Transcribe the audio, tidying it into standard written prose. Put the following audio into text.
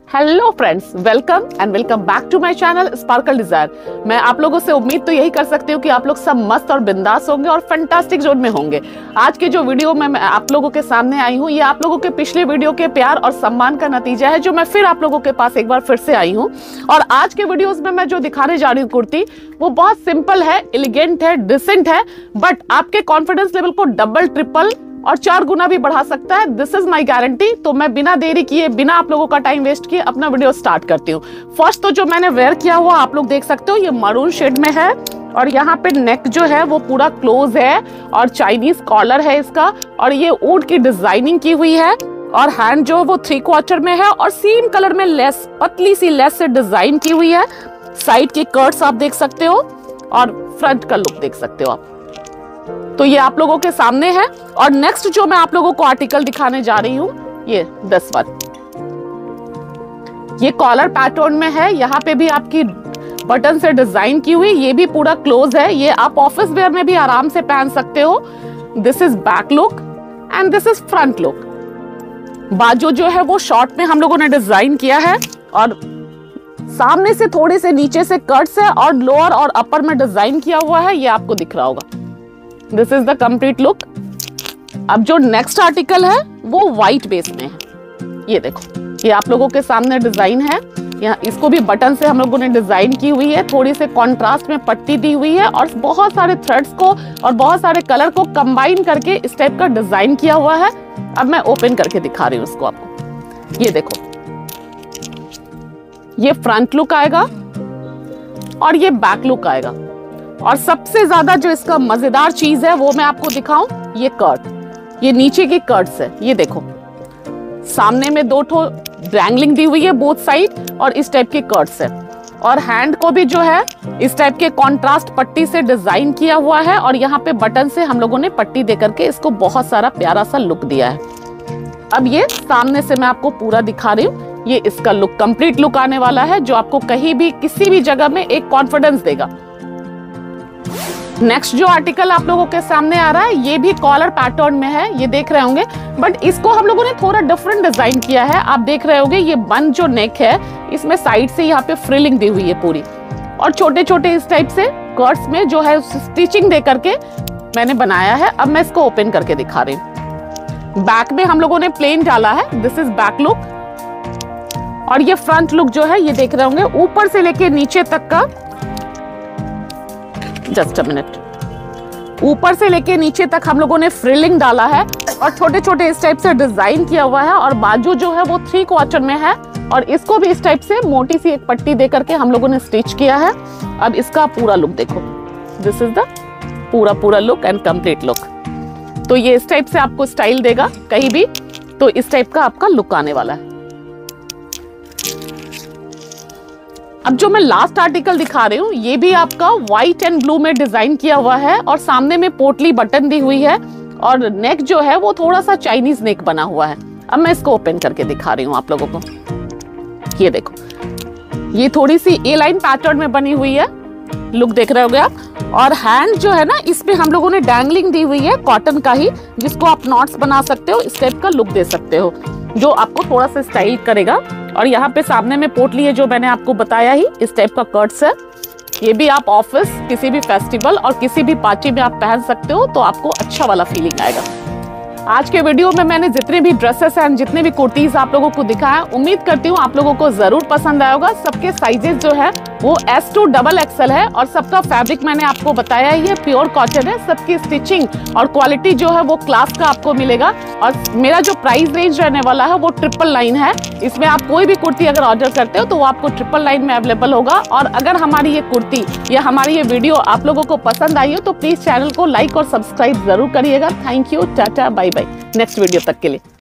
Hello friends, welcome back to my channel Sparkle Desire. मैं आप लोगों से उम्मीद तो यही कर सकती हूँ कि आप लोग सब मस्त और बिंदास होंगे और फैंटास्टिक जोन में होंगे। आज के जो वीडियो में मैं आप लोगों के सामने आई हूँ, ये आप लोगों के पिछले वीडियो के प्यार और सम्मान का नतीजा है, जो मैं फिर आप लोगों के पास एक बार फिर से आई हूँ। और आज के वीडियोज में मैं जो दिखाने जा रही हूँ कुर्ती, वो बहुत सिंपल है, एलिगेंट है, डिसेंट है, बट आपके कॉन्फिडेंस लेवल को डबल, ट्रिपल और 4 गुना भी बढ़ा सकता है। This is my guarantee. तो मैं बिना देरी किए, बिना आप लोगों का टाइम वेस्ट किए अपना वीडियो स्टार्ट करती हूँ। फर्स्ट तो जो मैंने वेयर किया हुआ आप लोग देख सकते हो, ये मरून शेड में है और यहाँ पे नेक जो है वो पूरा क्लोज है और चाइनीज कॉलर है इसका, और ये ऊड की डिजाइनिंग की हुई है और हैंड जो वो 3/4 में है और सेम कलर में लेस, पतली सी लेस से डिजाइन की हुई है। साइड के कर्ट्स आप देख सकते हो और फ्रंट का लुक देख सकते हो आप। तो ये आप लोगों के सामने है। और नेक्स्ट जो मैं आप लोगों को आर्टिकल दिखाने जा रही हूँ, ये 10 वाला, ये कॉलर पैटर्न में है। यहाँ पे भी आपकी बटन से डिजाइन की हुई, ये भी पूरा क्लोज है। ये आप ऑफिस वेयर में भी आराम से पहन सकते हो। This is back look and this is front look. बाजू जो है वो शॉर्ट में हम लोगों ने डिजाइन किया है और सामने से थोड़े से नीचे से कट्स है और लोअर और अपर में डिजाइन किया हुआ है, ये आपको दिख रहा होगा। This is the complete look. अब जो नेक्स्ट आर्टिकल है वो व्हाइट बेस में है। ये देखो, ये आप लोगों के सामने डिजाइन है। यहाँ इसको भी बटन से हम लोगों ने डिजाइन की हुई है, थोड़ी से कॉन्ट्रास्ट में पट्टी दी हुई है और बहुत सारे थ्रेड्स को और बहुत सारे कलर को कंबाइन करके इस टाइप का डिजाइन किया हुआ है। अब मैं ओपन करके दिखा रही हूँ इसको आपको। ये देखो, ये फ्रंट लुक आएगा और ये बैक लुक आएगा। और सबसे ज्यादा जो इसका मजेदार चीज है वो मैं आपको दिखाऊं, ये कर्ट, ये नीचे की कर्ट्स है। ये देखो, सामने में 2 ठो ड्रैंगलिंग दी हुई है बोथ साइड और इस टाइप के कर्ट्स है। और हैंड को भी जो है इस टाइप के कॉन्ट्रास्ट पट्टी से डिजाइन किया हुआ है और यहाँ पे बटन से हम लोगों ने पट्टी दे करके इसको बहुत सारा प्यारा सा लुक दिया है। अब ये सामने से मैं आपको पूरा दिखा रही हूँ। ये इसका लुक, कंप्लीट लुक आने वाला है, जो आपको कहीं भी किसी भी जगह में एक कॉन्फिडेंस देगा। नेक्स्ट जो आर्टिकल आप लोगों के सामने आ रहा है, ये भी कॉलर पैटर्न में है, ये देख रहे होंगे, बट इसको हम लोगों ने थोड़ा डिफरेंट डिजाइन किया है। आप देख रहे होंगे, ये बन जो नेक है, इसमें साइड से यहाँ पे फ्रिलिंग दी हुई है पूरी, और छोटे छोटे इस टाइप से कर्ट्स में जो है स्टिचिंग दे करके मैंने बनाया है। अब मैं इसको ओपन करके दिखा रही हूँ। बैक में हम लोगों ने प्लेन डाला है, दिस इज बैक लुक। और ये फ्रंट लुक जो है, ये देख रहे होंगे, ऊपर से लेके नीचे तक का, जस्ट अ मिनट, ऊपर से लेके नीचे तक हम लोगों ने फ्रिलिंग डाला है और छोटे छोटे इस टाइप से डिजाइन किया हुआ है। और बाजू जो है वो 3/4 में है और इसको भी इस टाइप से मोटी सी एक पट्टी दे करके हम लोगों ने स्टिच किया है। अब इसका पूरा लुक देखो, दिस इज द पूरा लुक एंड कंप्लीट लुक। तो ये इस टाइप से आपको स्टाइल देगा कहीं भी, तो इस टाइप का आपका लुक आने वाला है। अब जो मैं लास्ट आर्टिकल दिखा रही हूँ, ये भी आपका व्हाइट एंड ब्लू में डिजाइन किया हुआ है और सामने में पोटली बटन दी हुई है और नेक जो है वो थोड़ा सा चाइनीज नेक बना हुआ है। अब मैं इसको ओपन करके दिखा रही हूँ आप लोगों को। ये देखो, ये थोड़ी सी ए लाइन पैटर्न में बनी हुई है, लुक देख रहे होगे आप। और हैंड जो है ना, इस पे हम लोगों ने डैंगलिंग दी हुई है कॉटन का ही, जिसको आप नॉट्स बना सकते हो, इस टाइप का लुक दे सकते हो, जो आपको थोड़ा सा स्टाइल करेगा। और यहाँ पे सामने में पोटली है, जो मैंने आपको बताया ही, इस टाइप का कर्ट्स है। ये भी आप ऑफिस, किसी भी फेस्टिवल और किसी भी पार्टी में आप पहन सकते हो, तो आपको अच्छा वाला फीलिंग आएगा। आज के वीडियो में मैंने जितने भी ड्रेसेस एंड जितने भी कुर्तीज आप लोगों को दिखाया, उम्मीद करती हूँ आप लोगों को जरूर पसंद आएगा। सबके साइजेस जो है वो S to XXL है और सबका फैब्रिक मैंने आपको बताया ही है, प्योर कॉटन है। सबकी स्टिचिंग और क्वालिटी जो है वो क्लास का आपको मिलेगा। और मेरा जो प्राइस रेंज रहने वाला है वो 999 है। इसमें आप कोई भी कुर्ती अगर ऑर्डर करते हो तो वो आपको 999 में अवेलेबल होगा। और अगर हमारी ये कुर्ती या हमारी ये वीडियो आप लोगों को पसंद आई हो तो प्लीज चैनल को लाइक और सब्सक्राइब जरूर करिएगा। Thank you, tata, bye bye. Next video तक के लिए।